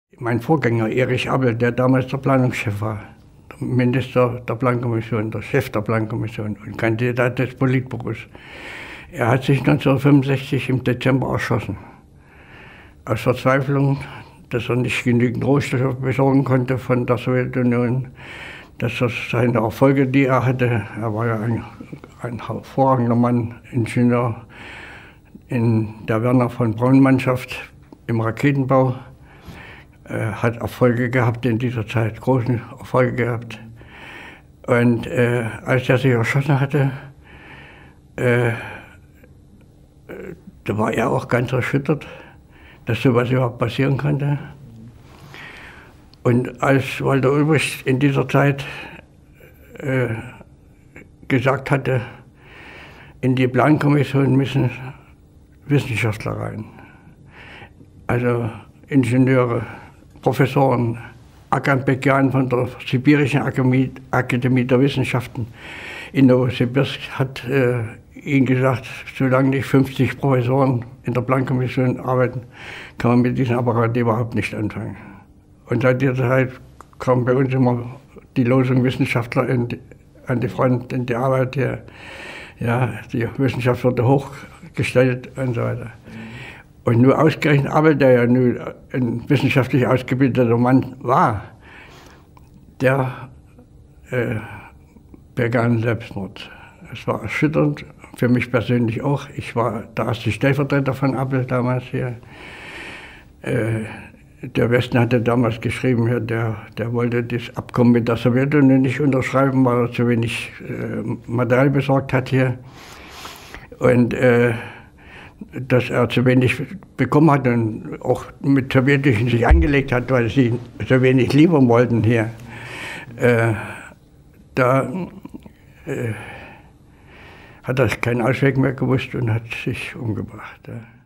Mein Vorgänger Erich Abel, der damals der Planungschef war, der Minister der Plankommission, der Chef der Plankommission und Kandidat des Politbüros, er hat sich 1965 im Dezember erschossen. Aus Verzweiflung, dass er nicht genügend Rohstoffe besorgen konnte von der Sowjetunion, dass er seine Erfolge, die er hatte, er war ja ein hervorragender Mann, Ingenieur in der Werner von Braun Mannschaft im Raketenbau, hat Erfolge gehabt in dieser Zeit, großen Erfolge gehabt. Und als er sich erschossen hatte, da war er auch ganz erschüttert, dass sowas überhaupt passieren konnte. Und als Walter Ulbricht in dieser Zeit gesagt hatte, in die Plankommission müssen Wissenschaftler rein, also Ingenieure, Professoren, Akan Bekian von der Sibirischen Akademie der Wissenschaften in Novosibirsk hat ihm gesagt, solange nicht 50 Professoren in der Plankommission arbeiten, kann man mit diesem Apparat überhaupt nicht anfangen. Und seit dieser Zeit kam bei uns immer die Losung Wissenschaftler an die Front, in die Arbeit hier. Ja, die Wissenschaft wurde hochgestellt und so weiter. Und nur ausgerechnet Abel, der ja nun ein wissenschaftlich ausgebildeter Mann war, der begann Selbstmord. Es war erschütternd, für mich persönlich auch. Ich war der erste Stellvertreter von Abel damals hier. Der Westen hatte damals geschrieben, ja, der wollte das Abkommen mit der Sowjetunion nicht unterschreiben, weil er zu wenig Material besorgt hat hier. Und dass er zu wenig bekommen hat und auch mit Sowjetischen sich angelegt hat, weil sie so wenig liefern wollten hier. Da hat er keinen Ausweg mehr gewusst und hat sich umgebracht. Ja.